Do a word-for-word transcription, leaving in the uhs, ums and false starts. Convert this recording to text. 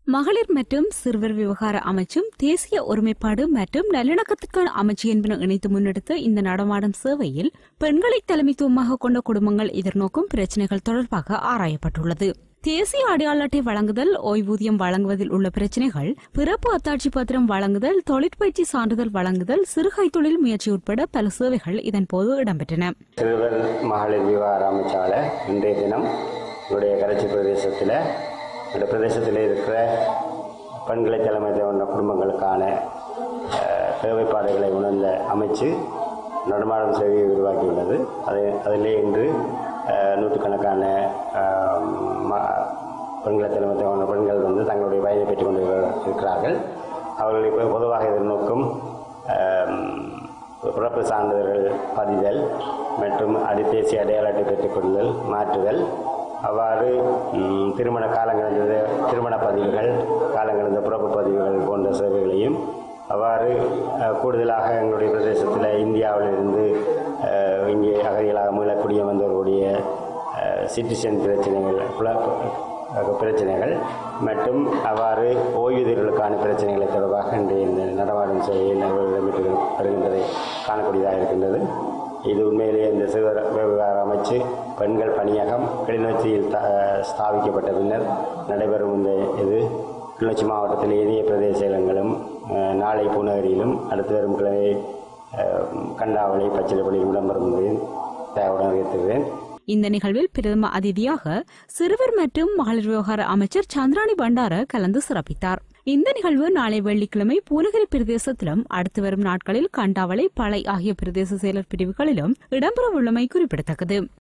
மகளிர் மற்றும் சிறுவர் விவகார அமைச்சும் தேசிய ஒருமைப்பாடு மற்றும் நல்லிணக்கத்திற்கான அமைச்சு என்பன இணைத்து முன்னெடுத்த இந்த நடமாடும் சேவையில் பெண்களை தலைமைத்துவமாக கொண்ட குடும்பங்கள் எதிர்நோக்கும் பிரச்சினைகள் தொடர்பாக ஆராயப்பட்டுள்ளது. தேசிய அடையாள அட்டை வழங்குதல், ஓய்வூதியம் வழங்குவதில் உள்ள பிரச்சினைகள், பிறப்பு அத்தாட்சி பத்திரம் வழங்குதல், தொழிற்பயிற்சி சான்றிதழ் வழங்குதல், சிறுகை தொழில் முயற்சி உட்பட பல சேவைகள் இதன்போது இடம்பெற்றன. சிறுவர் மகளிர் விவகார அமைச்சால இன்றைய தினம் கரைச்சி பிரதேசத்தில் இந்த பிரதேசத்தில் இருக்கிற பெண்களை தலைமை கொண்ட குடும்பங்களுக்கான தேவைப்பாடுகளை உணர்ந்த அமைச்சு நடமாடும் சேவையை உருவாக்கியுள்ளது. அது அதிலே இன்று நூற்றுக்கணக்கான பெண்களை தலைமை கொண்ட பெண்கள் வந்து தங்களுடைய வயதை பெற்றுக் கொண்டு இருக்கிறார்கள். அவர்கள் இப்போ பொதுவாக எதிர்நோக்கும் பிறப்பு சான்றிதழ்கள் பதிதல் மற்றும் அடி தேசிய அடையாள அட்டை பெற்றுக்கொள்ளுதல், மாற்றுதல், அவ்வாறு திருமண காலங்கடந்த திருமண பதிவுகள், காலங்கடந்த பிறப்பு பதிவுகள் போன்ற சேவைகளையும், அவ்வாறு கூடுதலாக எங்களுடைய பிரதேசத்தில் இந்தியாவிலிருந்து இங்கே அகதிகளாக மீளக்கூடிய வந்தவர்களுடைய சிட்டிசன் பிரச்சனைகள் பிரச்சனைகள் மற்றும் அவ்வாறு ஓய்வூதியர்களுக்கான பிரச்சனைகளை தொடர்பாக இன்றைய இந்த நடமாடும் சேவையில் இடம்பெற்று வருகின்றதை காணக்கூடியதாக இருக்கின்றது. இது உண்மையிலேயே இந்த சிறுவர் விவகார அமைச்சு பெண்கள் பணியகம் கிளிநொச்சியில் ஸ்தாபிக்கப்பட்ட பின்னர் நடைபெறும் இந்த இது கிளிநொச்சி மாவட்டத்தில் ஏனைய பிரதேச செயலங்களும் நாளை பூநகரியிலும் அடுத்து வரும் கிழமை கண்டாவளை பச்சிலைப்பள்ளியில் இடம்பெறும் என்பதையும் தேவையுடன் அறிவித்துகிறேன். இந்த நிகழ்வில் பிரதம அதிதியாக சிறுவர் மற்றும் மகளிர் விவகார அமைச்சர் சந்திராணி பண்டார கலந்து சிறப்பித்தார். இந்த நிகழ்வு நாளை வெள்ளிக்கிழமை பூநகரி பிரதேசத்திலும் அடுத்து வரும் நாட்களில் கண்டாவளை, பளை ஆகிய பிரதேச செயலர் பிரிவுகளிலும் இடம்பெறவுள்ளமை குறிப்பிடத்தக்கது.